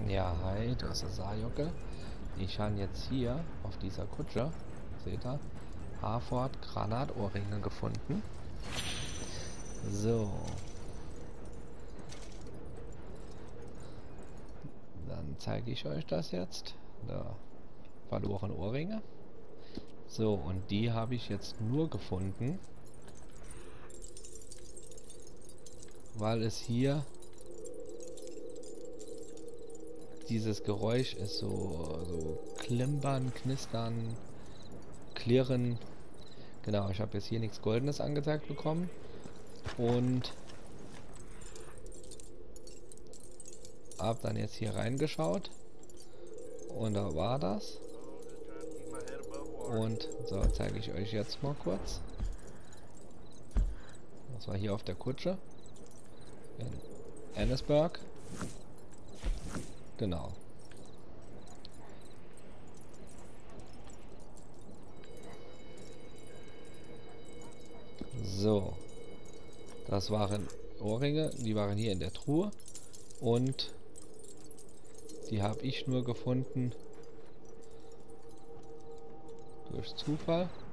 Ja, hi, das ist Sajocke. Ich habe jetzt hier auf dieser Kutsche, seht ihr, Harford Granatohrringe gefunden. So, dann zeige ich euch das jetzt. Da, verlorene Ohrringe. So, und die habe ich jetzt nur gefunden, weil es hier dieses Geräusch ist, so klimpern, knistern, klirren. Genau, ich habe jetzt hier nichts Goldenes angezeigt bekommen. Und habe dann jetzt hier reingeschaut. Und da war das. Und so zeige ich euch jetzt mal kurz. Das war hier auf der Kutsche. In Annesburg. Genau. So. Das waren Ohrringe. Die waren hier in der Truhe. Und die habe ich nur gefunden durch Zufall.